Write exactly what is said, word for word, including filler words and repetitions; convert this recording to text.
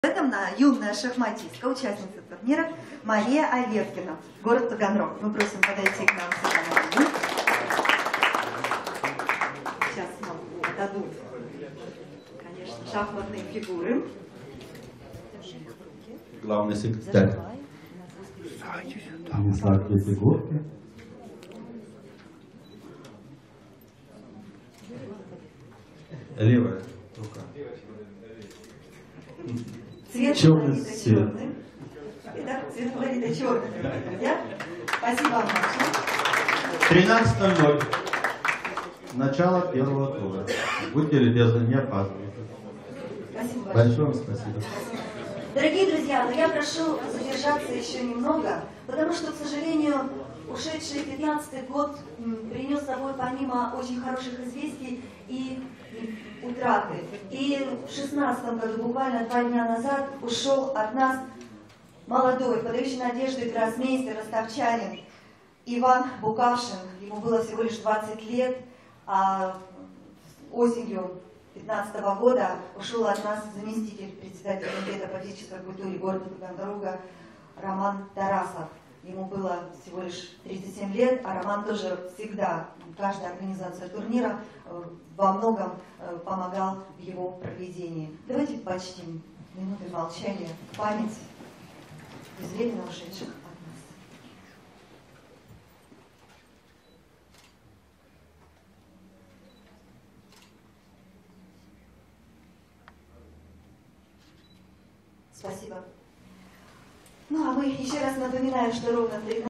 В этом на юная шахматистка, участница турнира Мария Алевкина, город Таганрог. Мы просим подойти к нам сюда на трибуну. Сейчас нам дадут, конечно, шахматные фигуры. Главный секретарь принесла две фигурки. Левая рука. Цвет фаворита черный. Итак, цвет фаворита черный, друзья. Спасибо вам большое. тринадцать ноль ноль. Начало первого тура. Будьте любезны, не опаздывайте. Спасибо большое. Большое спасибо. Дорогие друзья, но я прошу задержаться еще немного, потому что, к сожалению, ушедший пятнадцатый год принес с собой помимо очень хороших известий и утраты. И в шестнадцатом году, буквально два дня назад, ушел от нас молодой, подающий надежды гроссмейстер, ростовчанин Иван Букашин. Ему было всего лишь двадцать лет, а осенью пятнадцатого года ушел от нас заместитель председателя комитета по физической культуре города Таганрога Роман Тарасов. Ему было всего лишь тридцать семь лет, а Роман тоже всегда, каждая организация турнира во многом помогал в его проведении. Давайте почтим минутой молчания в память безвременно ушедших от нас. Спасибо. Ну а мы еще раз напоминаем, что ровно в тринадцать